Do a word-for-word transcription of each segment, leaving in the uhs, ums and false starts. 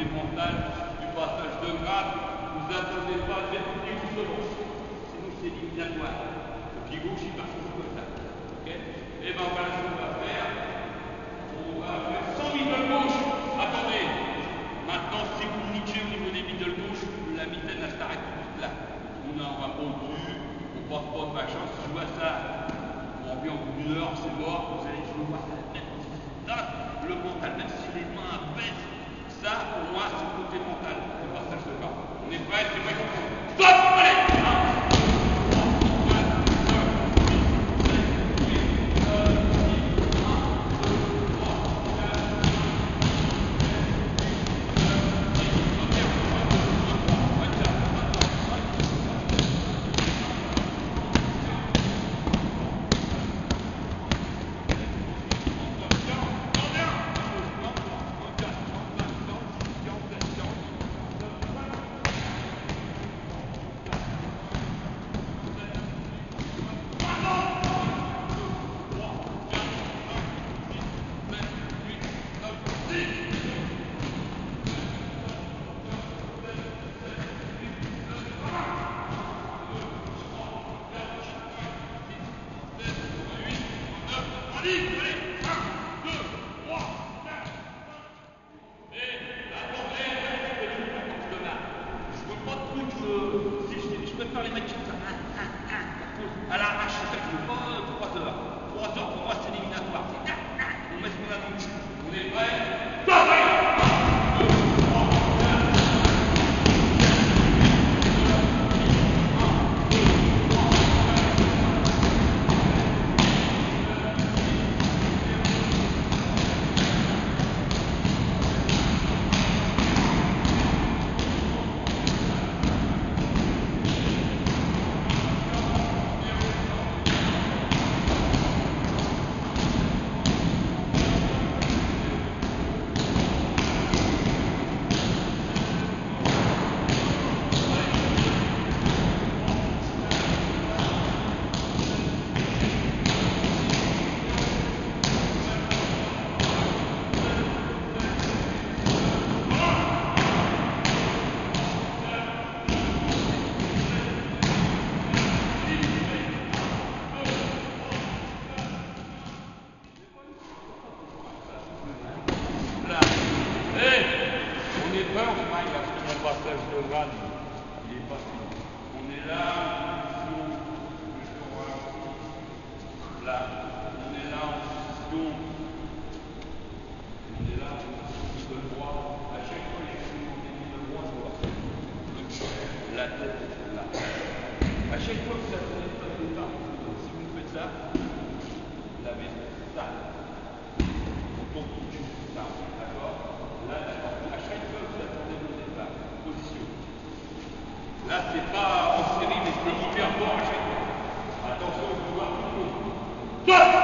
côté mental du passage de grade. Vous attendez pas d'être plus justement. Sinon c'est éliminatoire. Le pied gauche il part toujours comme ça. Ok? Et ben voilà ce qu'on va faire. On va faire cent middle gauche. Attendez. Maintenant si vous niquez au niveau des middle gauche, la mitaine elle s'arrête tout de suite là. On a on va au-dessus, on porte pas de machin. Si je vois ça en bien au bout d'une heure, c'est mort, vous allez je veux voir ça mettre le mental, même si les mains baissent, ça pour moi c'est le côté mental, le passage de pas. On est prêt, c'est vrai qu'on fait. Stop! Allez! À l'arrache, c'est ça que je veux pas, trois heures. trois heures pour moi c'est éliminatoire. On met ce qu'on a dans le cul. On est prêts? Stop! Passage de grade, il est pas fini. On est là, là, on est là en position, on est là en position de droit. À chaque fois, les choses ont été de droit, on va faire la tête là. À chaque fois que ça se lève pas de départ, si vous faites ça, la maison, ça, on tombe tout de suite, ça, d'accord? Là, d'accord. À chaque fois que vous attendez le départ, position. Là, c'est pas en série, mais c'est hyper fort à chaque fois. Attention, on peut voir tout le monde. Stop!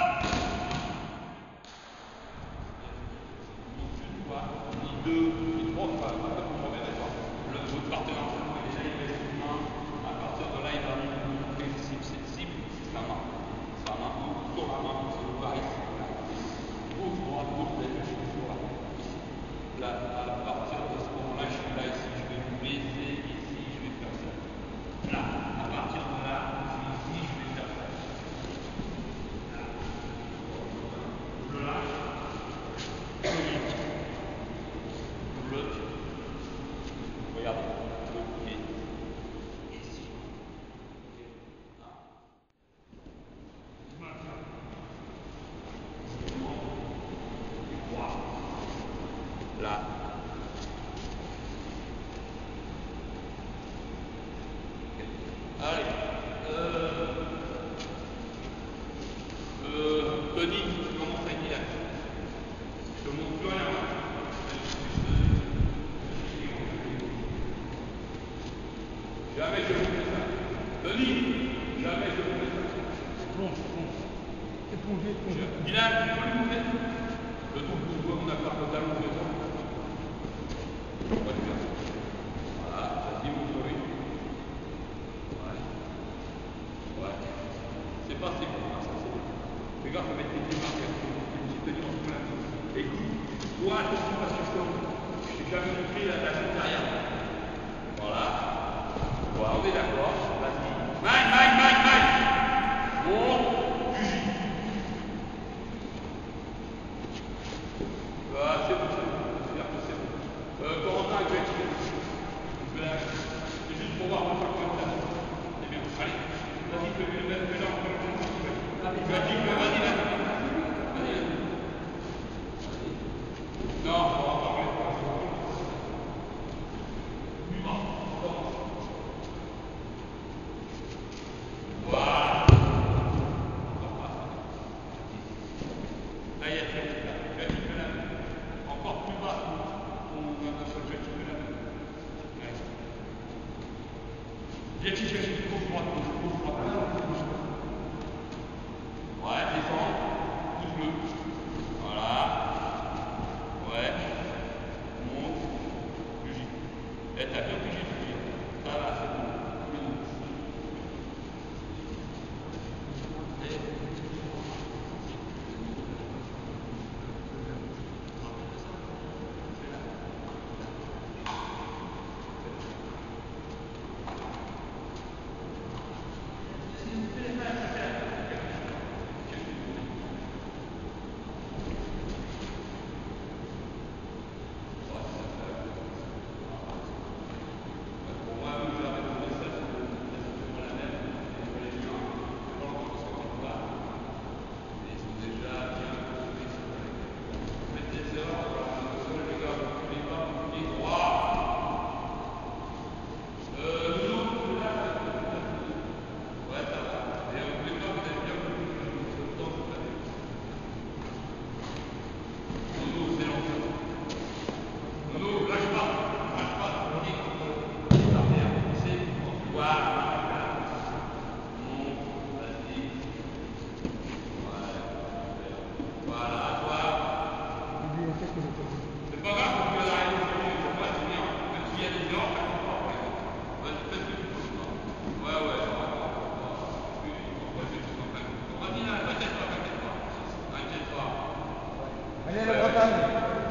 Deux, Là. Allez. Euh, euh, Tony, tu commences à être là. Je te montre plus rien. Jamais je vous fais ça. Tony, jamais je vous fais ça. Plonge, plonge. Éponger, éponger. Dylan, tu peux lui montrer? Le truc où je vois mon appart totalement fait ça. Voilà, vas-y, montre-lui. Ouais. Ouais. C'est pas c'est bon, hein, ça c'est bon. Fais gaffe à mettre tes pieds marqués. Je te dis en plein. Écoute, toi, attention à ce que je tombe. Je t'ai jamais montré la tâche derrière. Voilà. Voilà, on est d'accord. Vas-y. Mike, Mike, Mike, Mike. Bon. Jugie. Ah, c'est bon, c'est bon. C'est bon. Euh, Corentin, je vais être. C'est juste pour voir mon chaque fois. C'est bien. Allez. Vas-y, fais-lui le même. Fais-le encore. Vas-y, vas-y, vas-y. Vas-y. Non, on va pas remettre. Voilà. Là, il y a très bien. Jackie Pelham. Encore plus bas. On a un seul Jackie Pelham. Jackie, Jackie, gauche, droite, gauche, gauche, droite. Ouais, descends. Pouce bleu. Voilà. Ouais. Monte. Bougie. Eh, t'as bien bougé, Bougie. Ça va, c'est bon. C'est pas grave, parce que la réunion, pour moi, c'est bien. Même s'il y a des gens, vas-y, fais ce que tu peux. Ouais, ouais, vas-y, là, t'inquiète pas, t'inquiète pas. T'inquiète pas. Allez, la Bretagne.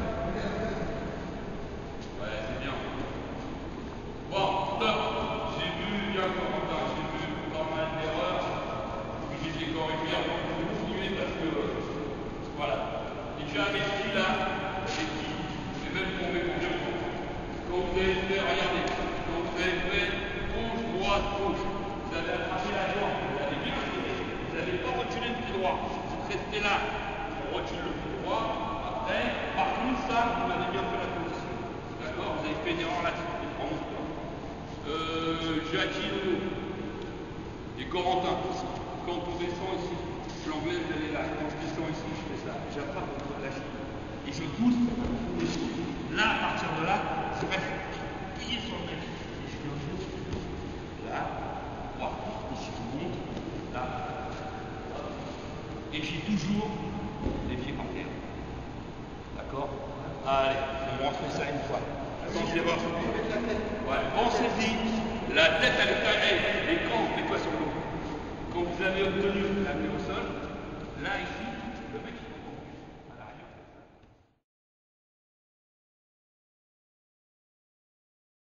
Ouais, c'est bien. Bon, stop. J'ai vu, il y a encore longtemps, j'ai vu pas mal d'erreurs. Puis j'ai été corrigé. Je vais continuer parce que, voilà. Et j'ai investi là. Et même pour mes concurrents. Quand vous avez fait, regardez, quand vous avez fait gauche, droite, gauche, vous avez attrapé la jambe, vous avez bien tiré, vous n'avez pas reculé le pied droit. Vous restez là, on recule le pied droit, après, par contre, ça, vous avez bien fait la position. D'accord? Vous avez fait une erreur là-dessus, euh, Jackie et Corentin, quand on descend ici, l'anglais, vous allez là, quand je descends ici, je fais ça, j'attrape au niveau de la cheville. Et je pousse, là, à partir de là, je reste plié sur le mec. Et je fais un peu, là, droit, ici je monte, là, et j'ai toujours les pieds par terre. D'accord? Allez, on refait ça une fois. Attendez voir. Ouais, pensez-y, la tête elle est carrée, les camps, mets-toi sur le dos. Quand vous avez obtenu la main au sol, là ici,